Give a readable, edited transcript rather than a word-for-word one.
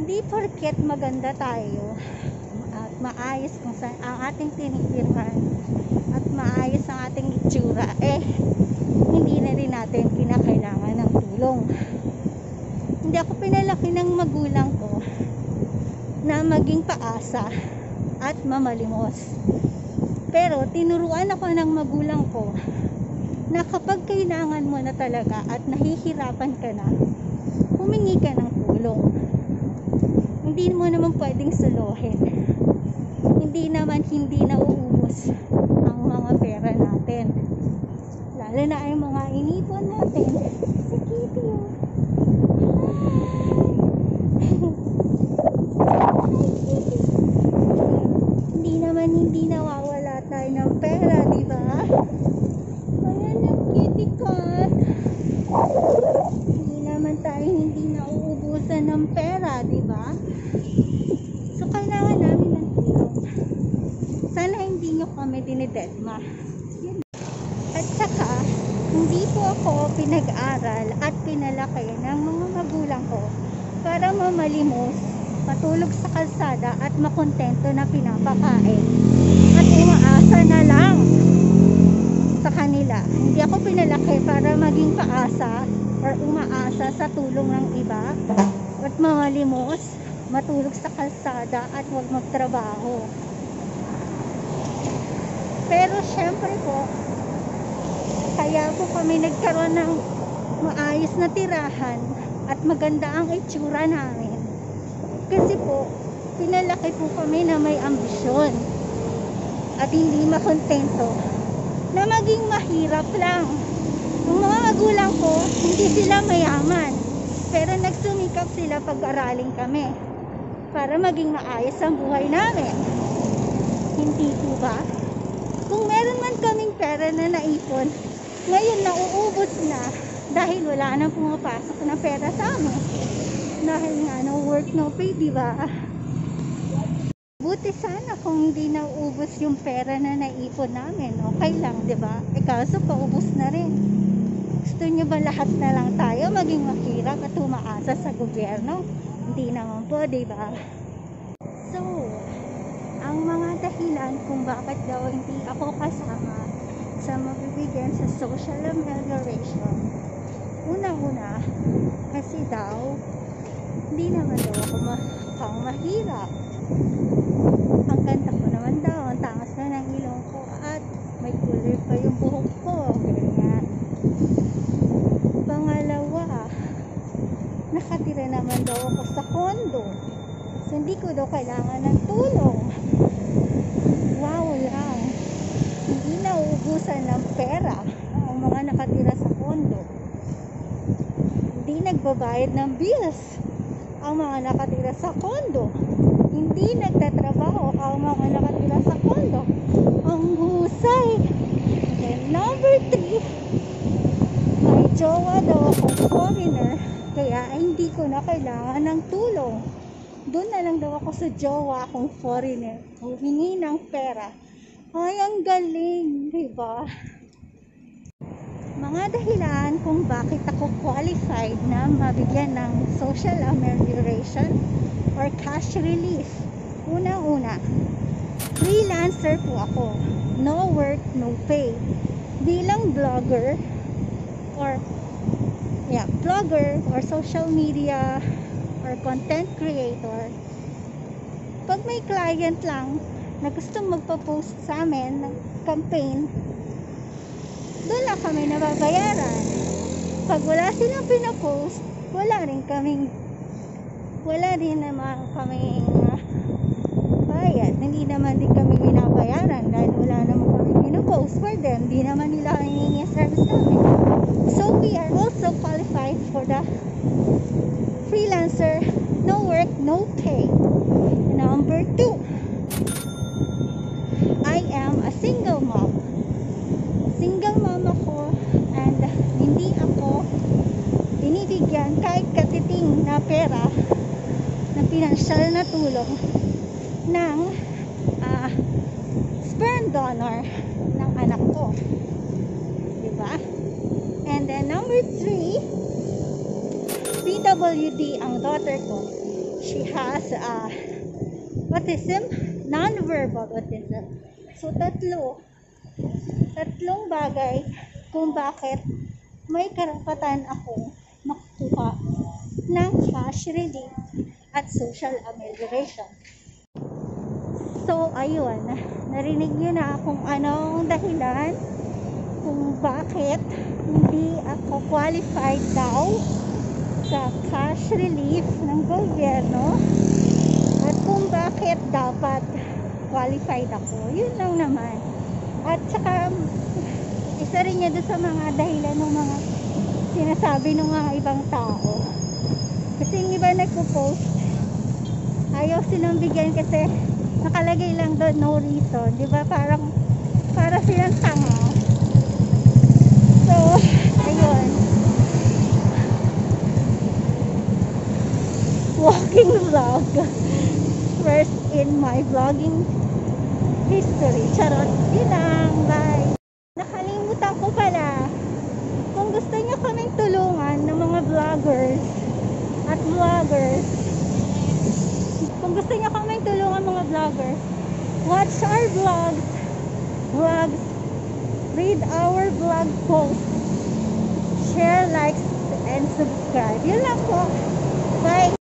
Hindi porket maganda tayo at maayos kung saan ang ating tinitirahan at maayos ang ating itsura, hindi na rin natin kinakailangan ng tulong. Hindi ako pinalaki ng magulang ko na maging paasa at mamalimos. Pero tinuruan ako ng magulang ko na kapag kailangan mo na talaga at nahihirapan ka na, humingi ka ng tulong. Hindi mo naman pwedeng suluhin. Hindi nauubos ang mga pera natin. Lalo na ay mga inipon natin. Si Kitty, hindi nawawala tayo ng pera, di ba? Ayan ang kitty cat. Hindi nauubusan ng pera, di ba? So kailangan namin ng tulong. Sana hindi nyo kami dinidedma. At saka hindi po ako pinag-aral at pinalaki ng mga magulang ko para mamalimos, patulog sa kalsada at makontento na pinapakain at umaasa na lang sa kanila. Hindi ako pinalaki para maging paasa or umaasa sa tulong ng iba at mamalimos, matulog sa kalsada at huwag magtrabaho. Pero syempre po, kaya po kami nagkaroon ng maayos na tirahan at maganda ang itsura namin. Kasi po, pinalaki po kami na may ambisyon at hindi makontento na maging mahirap lang. Ang mga magulang ko, hindi sila mayaman, pero nagsumikap sila pag-aralin kami para maging maayos ang buhay namin. Hindi po ba? Kung meron man kaming pera na naipon, ngayon nauubos na dahil wala nang pumapasok na pera sa amin. Dahil nga no work, no pay, di ba? Buti sana kung hindi nauubos yung pera na naipon namin. Okay lang, di ba? Kaso paubos na rin. Gusto nyo ba lahat na lang tayo maging mahirap at umaasa sa gobyerno? Hindi naman po, di ba? So, ang mga dahilan kung bakit daw hindi ako kasama sa mabibigyan sa social amelioration, una-una, kasi daw hindi naman daw ako mukhang mahirap. Ang ganda ko naman daw, ang tangas na ng ilong ko at may kulay pa yung buhok ko, ganyan. Pangalawa, nakatira naman daw ako sa condo, so hindi ko daw kailangan ng tulong. Wow lang, hindi nauubusan ng pera ang mga nakatira sa condo. Hindi nagbabayad ng bills ang mga nakatira sa condo. Hindi nagtatrabaho ang mga nakatira sa condo. Ang husay. And number 3, may jowa daw akong foreigner, kaya hindi ko na kailangan ng tulong. Doon na lang daw ako sa jowa akong foreigner, humingi ng pera. Ay, ang galing, diba? Mga dahilan kung bakit ako qualified na mabigyan ng social amelioration or cash relief. Una-una, freelancer po ako. No work, no pay. Bilang vlogger or social media or content creator, pag may client lang na gustong magpa-post sa amin ng campaign, doon lang kami nababayaran. Pag wala silang pinapost, wala rin naman kaming bayad. Hindi naman din kami binabayaran dahil wala naman kami pinapost for them. Hindi naman nila hiningi service namin. So we are also qualified for the freelancer, no work, no pay. Number 2, I am a single mom. Single mom ako and hindi ako binibigyan kahit katiting na pera na pinansyal na tulong ng sperm donor ng anak ko, diba? And then number 3, PWD ang daughter ko. She has autism, non-verbal autism. So, tatlong bagay kung bakit may karapatan akong makuha ng cash relief at social amelioration. So, ayun, narinig nyo na kung anong dahilan kung bakit hindi ako qualified daw sa cash relief ng gobyerno at kung bakit dapat qualified ako. Yun lang naman. At saka isa rin niya doon sa mga dahilan ng mga sinasabi ng mga ibang tao. Kasi yung iba nagpo-post, ayaw silang bigyan kasi nakalagay lang doon no reason. Diba? Para silang tanga. So, ayun. Walking vlog. First in my vlogging history. Charot. Yun lang. Bye. Nakalimutan ko pala. Kung gusto nyo kaming tulungan ng mga vloggers at vloggers, kung gusto nyo kaming tulungan mga vloggers, watch our vlogs, read our vlog posts, share, likes, and subscribe. Yun lang po. Bye!